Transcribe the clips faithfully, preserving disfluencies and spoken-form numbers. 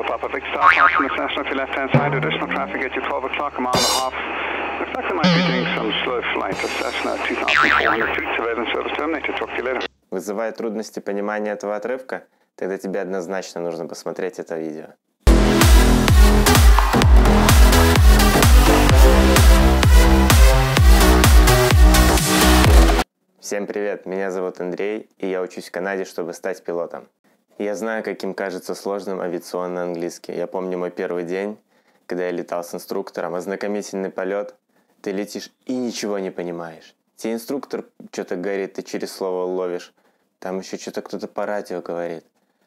Alpha Papa Victor, southbound from the Cessna to your left-hand side, additional traffic at you twelve o'clock, a mile and a half. Looks like they might be doing some slow flight to Cessna two thousand four hundred feet, surveillance service terminated. Talk to you later. Вызывает трудности понимания этого отрывка? Тогда тебе однозначно нужно посмотреть это видео. Всем привет, меня зовут Андрей, и я учусь в Канаде, чтобы стать пилотом. Я знаю, каким кажется сложным авиационный английский. Я помню мой первый день, когда я летал с инструктором, ознакомительный полет. Ты летишь и ничего не понимаешь. Тебе инструктор что-то говорит, ты через слово ловишь. Там еще что-то кто-то по радио говорит.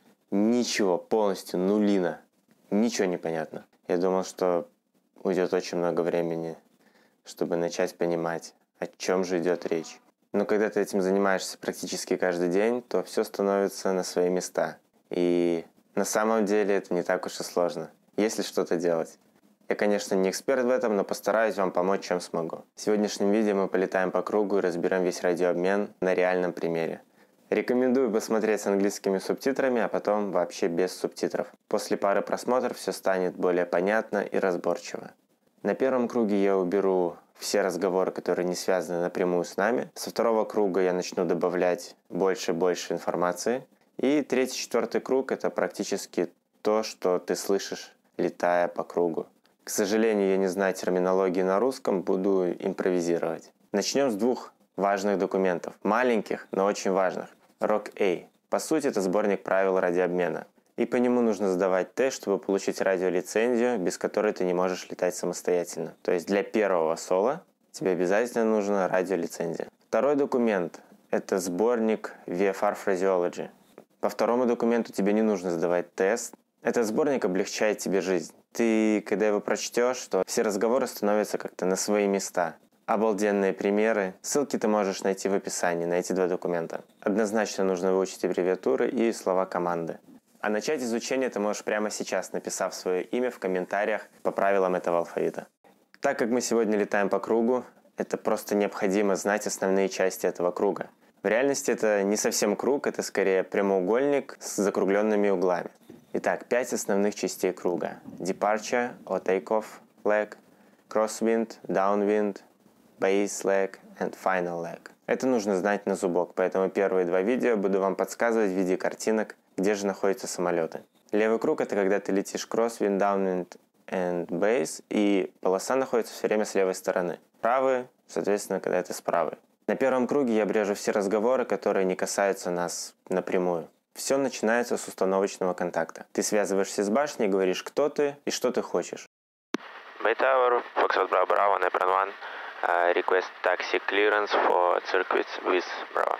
Ничего, полностью нулина. Ничего не понятно. Я думал, что уйдет очень много времени, чтобы начать понимать, о чем же идет речь. Но когда ты этим занимаешься практически каждый день, то все становится на свои места. И на самом деле это не так уж и сложно, если что-то делать. Я, конечно, не эксперт в этом, но постараюсь вам помочь, чем смогу. В сегодняшнем видео мы полетаем по кругу и разберем весь радиообмен на реальном примере. Рекомендую посмотреть с английскими субтитрами, а потом вообще без субтитров. После пары просмотров все станет более понятно и разборчиво. На первом круге я уберу все разговоры, которые не связаны напрямую с нами. Со второго круга я начну добавлять больше и больше информации. И третий, четвертый круг – это практически то, что ты слышишь, летая по кругу. К сожалению, я не знаю терминологии на русском, буду импровизировать. Начнем с двух важных документов. Маленьких, но очень важных. рок эй. По сути, это сборник правил радиообмена. И по нему нужно сдавать тест, чтобы получить радиолицензию, без которой ты не можешь летать самостоятельно. То есть для первого соло тебе обязательно нужна радиолицензия. Второй документ – это сборник ви эф ар Phraseology. По второму документу тебе не нужно сдавать тест. Этот сборник облегчает тебе жизнь. Ты, когда его прочтешь, то все разговоры становятся как-то на свои места. Обалденные примеры. Ссылки ты можешь найти в описании на эти два документа. Однозначно нужно выучить аббревиатуры и слова команды. А начать изучение ты можешь прямо сейчас, написав свое имя в комментариях по правилам этого алфавита. Так как мы сегодня летаем по кругу, это просто необходимо знать основные части этого круга. В реальности это не совсем круг, это скорее прямоугольник с закругленными углами. Итак, пять основных частей круга. Departure, or takeoff leg, crosswind, downwind, base leg and final leg. Это нужно знать на зубок, поэтому первые два видео буду вам подсказывать в виде картинок, где же находятся самолеты. Левый круг – это когда ты летишь crosswind, downwind and base, и полоса находится все время с левой стороны. Правый, соответственно, когда это с правой. На первом круге я обрежу все разговоры, которые не касаются нас напрямую. Все начинается с установочного контакта. Ты связываешься с башней, говоришь, кто ты и что ты хочешь. Bay Tower, Foxtrot Bravo Bravo, nine one, uh, request taxi clearance for circuits with Bravo.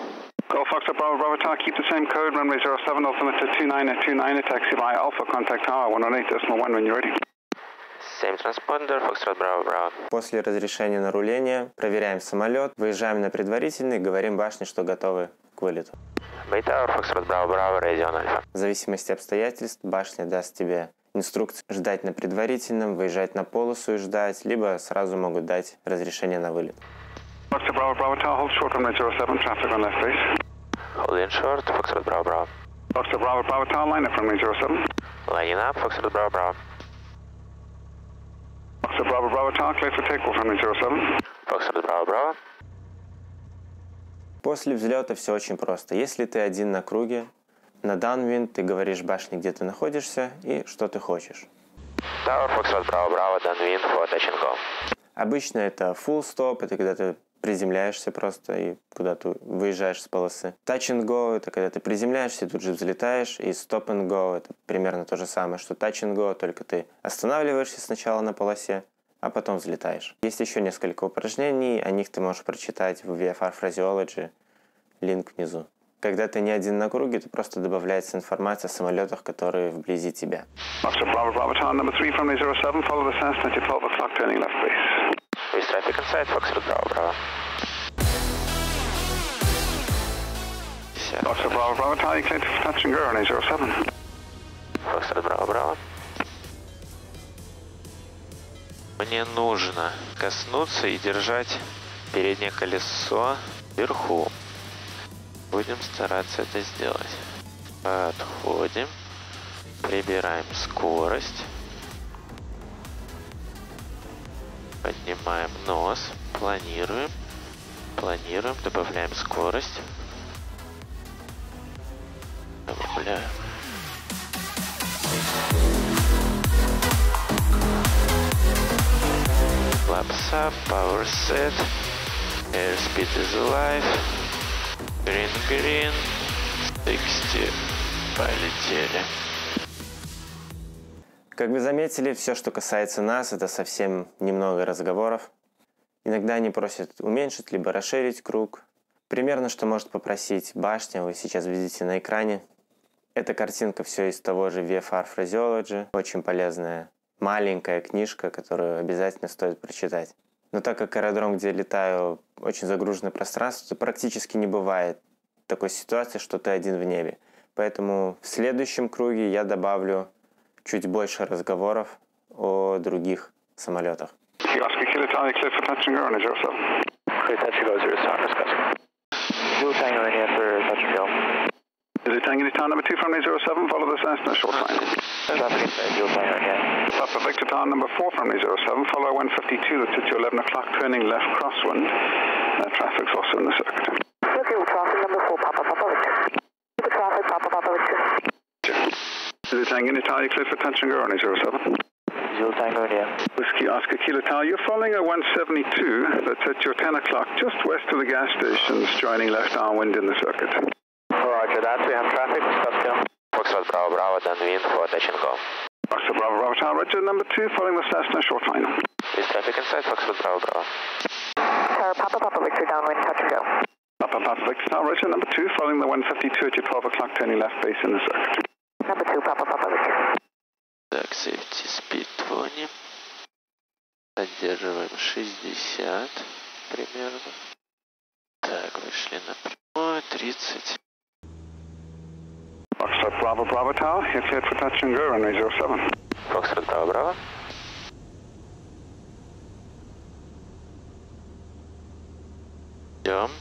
Go Foxtrot Bravo Bravo Tower, keep the same code, runway zero seven, altimeter two nine two nine, taxi by Alpha, contact tower one oh eight decimal one when you're ready. Same transponder, Foxtrot Bravo Bravo. После разрешения на руление проверяем самолет, выезжаем на предварительный, говорим башне, что готовы к вылету. Bay Tower, Foxtrot Bravo Bravo, Radio Alpha. В зависимости от обстоятельств башня даст тебе инструкцию ждать на предварительном, выезжать на полосу и ждать, либо сразу могут дать разрешение на вылет. Foxtrot Bravo Bravo Tower, hold short runway zero seven, traffic on left base. Hold in short, Foxtrot Bravo Bravo. Foxtrot Bravo Bravo Tower, line up runway zero seven. Lining up, Foxtrot Bravo Bravo. Foxtrot Bravo Bravo Tower, clear for takeoff runway zero seven. Foxtrot Bravo Bravo. После взлета все очень просто. Если ты один на круге, на downwind ты говоришь башне, где ты находишься и что ты хочешь. Tower, Foxtrot Bravo Bravo, downwind for touch and go. Обычно это full stop, это когда ты приземляешься просто и куда-то выезжаешь с полосы. Touch and go – это когда ты приземляешься и тут же взлетаешь. И stop and go – это примерно то же самое, что touch and go, только ты останавливаешься сначала на полосе, а потом взлетаешь. Есть еще несколько упражнений, о них ты можешь прочитать в ви эф ар Phraseology, линк внизу. Когда ты не один на круге, то просто добавляется информация о самолетах, которые вблизи тебя. Foxtrot Bravo Bravo Tower, number three, runway zero seven, follow the Cessna to twelve o'clock, turning left base. With traffic inside, Foxtrot Bravo Bravo. Foxtrot Bravo Bravo Tower, you clear to touch and go, runway zero seven. Foxtrot Bravo Bravo. Мне нужно коснуться и держать переднее колесо вверху. Будем стараться это сделать. Подходим. Прибираем скорость. Поднимаем нос. Планируем. Планируем. Добавляем скорость. Добавляем. Flaps up. Power set. Airspeed is alive. Green, green. шестьдесят. Полетели. Как вы заметили, все, что касается нас, это совсем немного разговоров. Иногда они просят уменьшить либо расширить круг. Примерно, что может попросить башня, вы сейчас видите на экране. Эта картинка все из того же ви эф ар Phraseology. Очень полезная маленькая книжка, которую обязательно стоит прочитать. Но так как аэродром, где я летаю, очень загруженное пространство, то практически не бывает такой ситуации, что ты один в небе. Поэтому в следующем круге я добавлю чуть больше разговоров о других самолетах. Tango Town number two from zero seven, follow the Cessna short line. Papa Victor Town number four from zero seven, follow one fifty-two, that's at your eleven o'clock turning left crosswind. Uh, traffic's also in the circuit. Okay, traffic number four, Papa Papa Victor. The traffic, Papa Papa Victor. Tango Italia, clear for touch and go on zero seven. Zero Tango India. Whiskey Oscar Kilo Tower, you're following a one seventy-two, that's at your ten o'clock, just west of the gas stations, joining left downwind in the circuit. Roger that, we have traffic, Scottsdale. Foxtrot Bravo Bravo, downwind for touch and go. Foxtrot Bravo Bravo Tower, Roger, number two, following the Cessna short line. Is traffic inside Foxtrot Bravo Bravo? Tower Papa Papa Victor, downwind, touch and go. Papa Papa Victor Tower, Roger, number two, following the one fifty-two at your twelve o'clock, turning left base in the circuit. Number two, Papa Papa Victor. Так, safety speed двадцать. Поддерживаем шестьдесят примерно. Так, вышли на прямую, тридцать. Foxtrot Bravo Bravo Tower, you're cleared for touch and go, runway zero seven. Foxtrot Bravo Bravo. Идем.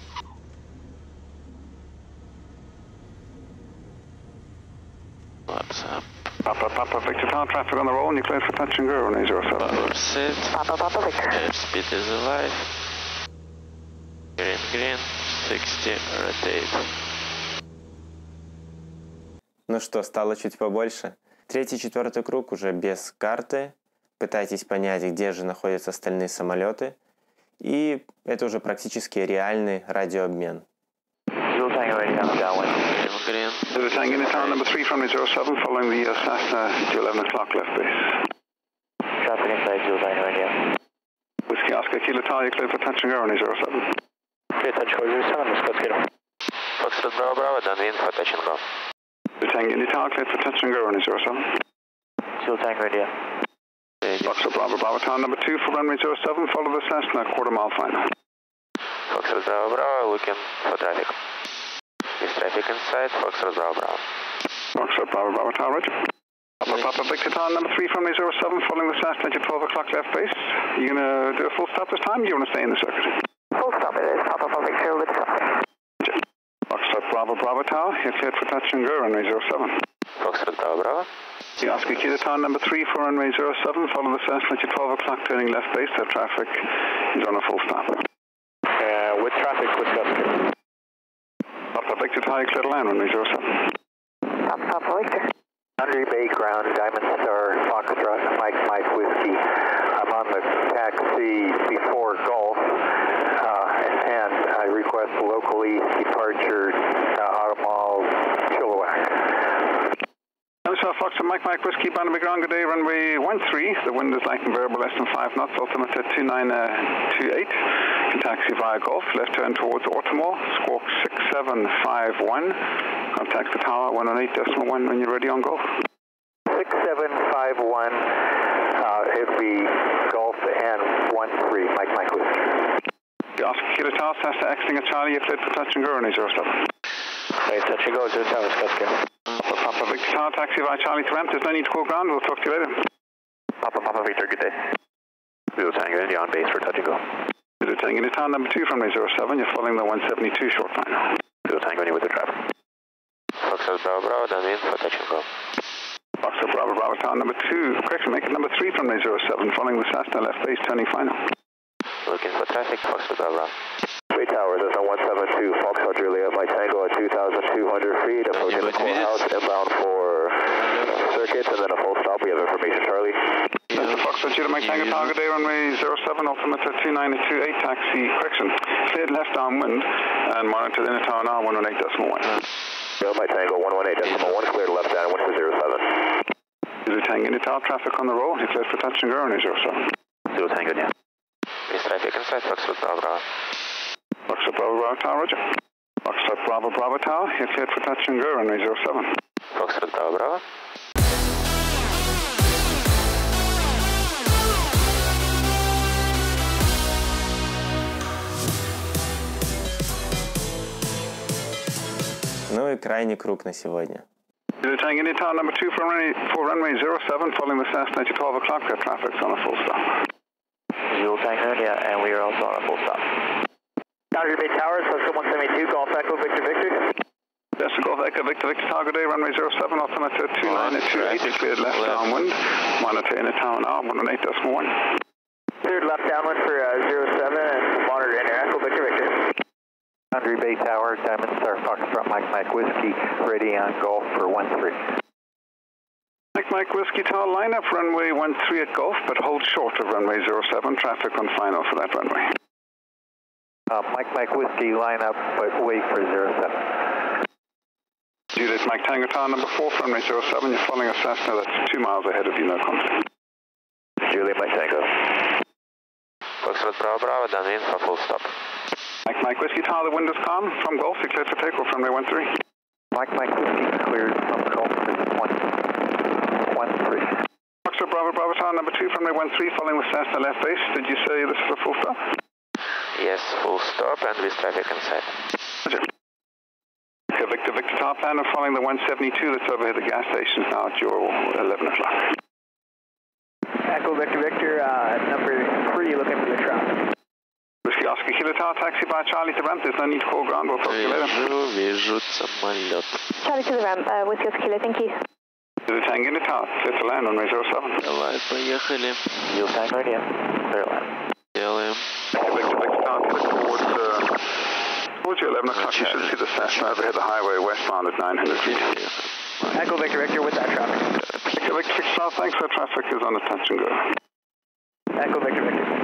Flaps up. Papa Papa Victor Tower, traffic on the roll, and you're cleared for touch and go, runway zero seven. Power set. Papa Papa Victor. Airspeed is alive. Green, green. sixty, rotate. Ну что, стало чуть побольше. Третий, четвертый круг уже без карты. Пытайтесь понять, где же находятся остальные самолеты. И это уже практически реальный радиообмен. Zero Tango India, downwind. Green. Zero Tango in town number three from zero seven, following the uh, Cessna to eleven o'clock left base. Traffic inside Zero Tango India. Whiskey Oscar Kilo Tower, you're cleared for touch and go, runway zero seven. Clear touch for zero seven, Scottsdale. Foxtrot Bravo Bravo, downwind for touch and go. Zero Tango in tower, cleared for touch and go, runway zero seven. Zero Tango India. Foxtrot Bravo Bravo Tower number two for runway zero seven, follow the Cessna quarter mile final. Foxtrot Bravo Bravo, looking for traffic. Is traffic inside Foxtrot Bravo Bravo? Foxtrot Bravo Bravo Tower, Roger. Papa Papa Victor Tower number three from zero seven, following the Cessna at your twelve o'clock left base. You gonna do a full stop this time, or you wanna stay in the circuit? Full stop it is, Papa Papa Victor, with traffic. Foxtrot Bravo Bravo Tower, you're cleared for touch and go, runway zero seven. Foxtrot Bravo Bravo. The Oscar Kilo Tower number three for runway zero seven, follow the Cessna at your twelve o'clock turning left base, that traffic is on a full stop. Uh, with traffic, with traffic. Papa Victor Tower, clear to land, runway zero seven. Papa Papa Victor. Andre Bay Ground, Diamond Star, Foxtrot, Mike Mike Whiskey. I'm on the taxi before Gulf, uh, and I request locally departure uh, Automall Chilliwack. Alpha Foxtrot Mike Mike Whiskey, Barnaby Ground, good day, runway one three. The wind is light and variable, less than five knots, ultimate at two nine two eight. Can taxi via Gulf, left turn towards Automall, squawk six seven five one. Contact the tower one oh eight decimal one when you're ready on Gulf. six seven five one, uh, it'd be Gulf and one three, Mike Mike Whiskey. The Oscar Kilo Tower, Cessna exiting at Charlie, you're cleared for touch and go, runway zero seven. Hey, touch and go, zero seven, Scottsdale. Papa Papa Victor Tower, taxi via Charlie to ramp, there's no need to call ground, we'll talk to you later. Papa Papa Victor, good day. Zero Tango India on base for touch and go. Zero Tango in town number two from zero seven, you're following the one seventy-two short line. Zero Tango India with the traffic. Foxtrot Bravo Bravo, downwind for touch and go. Foxtrot Bravo Bravo Tower number two, correction, make it number three from runway zero seven, following the Cessna left base, turning final. Looking for traffic, Foxtrot Bravo Bravo. Three towers, that's on one seven two, Foxtrot Juliet, Mike Tango at two thousand two hundred feet, approaching the courthouse, inbound for circuits, and then a full stop. We have information, Charlie. That's the Foxtrot Juliet, Mike Tango, target day, runway zero seven, altimeter two nine two eight, taxi, correction, cleared left downwind, and monitored in a tower now, one one eight decimal one. Yo, Mike Tango, one one eight decimal one, cleared left down, one for zero seven. Zulu Tango into tower, traffic on the roll, you cleared for touch and go, runway zero seven. Zero Tango, yeah. Is traffic inside, Foxtrot Bravo Bravo. Foxtrot Bravo Bravo Tower, roger. Foxtrot Bravo Bravo Tower, you're cleared for touch and go, runway zero seven. Foxtrot Bravo Bravo. Ну и крайний круг на сегодня. Zulu Tango into tower number two for runway, for runway zero seven, following the Cessna to twelve o'clock, got traffic on a full stop. Zero Tango, yeah, and we are also on a full stop. Boundary Bay Towers, Foxtrot one seventy-two, Golf Echo, Victor Victor. That's the Golf Echo, Victor Victor, target day, runway zero seven, altimeter two nine two eight, cleared left downwind, monitor in a tower now, one one eight decimal one. Cleared left downwind for uh, zero seven, and monitor in Echo, Victor Victor. Boundary Bay Tower, Diamond Star, Foxtrot, Mike Mike Whiskey, ready on Golf for one three. Mike Mike Whiskey Tower, line up runway one three at Golf, but hold short of runway zero seven, traffic on final for that runway. Uh, Mike Mike Whiskey, line up, but wait for zero seven. Juliet Mike Tango Tower number four for runway zero seven, you're following a Cessna that's two miles ahead of you, no conflict. Juliet Mike Tango. Foxtrot Bravo Bravo, done in for full stop. Mike Mike Whiskey Tower, the wind is calm, from Golf, you cleared for takeoff, runway one three. Mike Mike Whiskey, cleared from Golf for one, one three. Foxtrot Bravo Bravo Tower number two from runway one three, following the Cessna left base, did you say this is a full stop? Yes, full stop and with traffic inside. Roger. Okay, Victor Victor Tower plan, and following the one seventy-two that's overhead the gas station now at your eleven o'clock. Echo Victor Victor, uh, number three, looking for the traffic. Whiskey Oscar Kilo Tower, taxi by Charlie to ramp, there's no need to call ground, we'll talk to you later. Вижу, вижу самолет. Charlie to the ramp, uh, Whiskey Oscar Kilo, thank you. Zulu Tango into tower, clear to land on runway zero seven. Давай, поехали. Zero Tango, yeah, clear land. Делаем. Okay, Victor Victor Tower, clear towards, uh, towards your eleven o'clock, you should see the Cessna overhead the highway westbound at nine hundred feet. Echo Victor Victor with that traffic. Victor Victor Victor Tower, thanks for traffic is on the touch and go. Echo Victor Victor.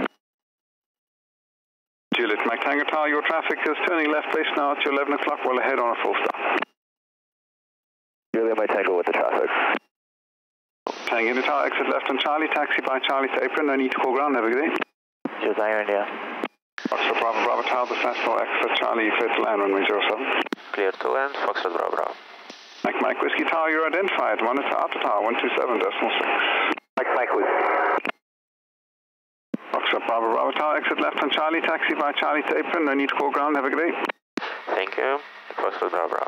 Juliet Mike Tango Tower, your traffic is turning left base now at your eleven o'clock, well ahead on a full stop. Juliet Mike Tango with the traffic. Tango into tower, exit left on Charlie, taxi by Charlie to apron, no need to call ground, have a good day. Just iron, yeah. Foxtrot Bravo Bravo Tower, the Cessna exit Charlie, clear to land, runway zero seven. Clear to land, Foxtrot Bravo Bravo. Mike Mike Whiskey Tower, you're identified, monitor outer tower, one two seven decimal six. Mike Mike Whiskey. Foxtrot Bravo Bravo Tower, exit left on Charlie, taxi by Charlie to apron, no need to call ground, have a good day. Thank you. Foxtrot Bravo Bravo.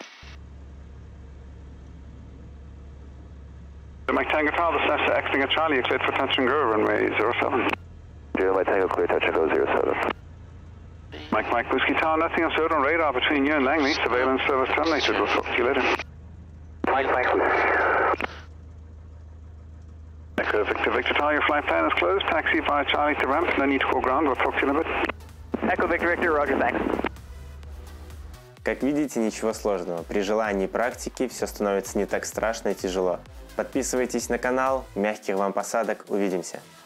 The Mike Tango Tower, the Cessna exiting at Charlie, cleared for touch and go, runway zero seven. Juliet Mike Tango, clear touch and go zero seven. Mike Mike Whiskey Tower, nothing else heard on radar between you and Langley, surveillance service terminated, we'll talk to you later. Mike Mike Whiskey. Echo Victor Victor Tower, your flight plan is closed, taxi via Charlie to ramp, no need to call ground, we'll talk to you in a bit. Echo Victor Victor, roger, thanks. Как видите, ничего сложного. При желании и практике все становится не так страшно и тяжело. Подписывайтесь на канал, мягких вам посадок, увидимся!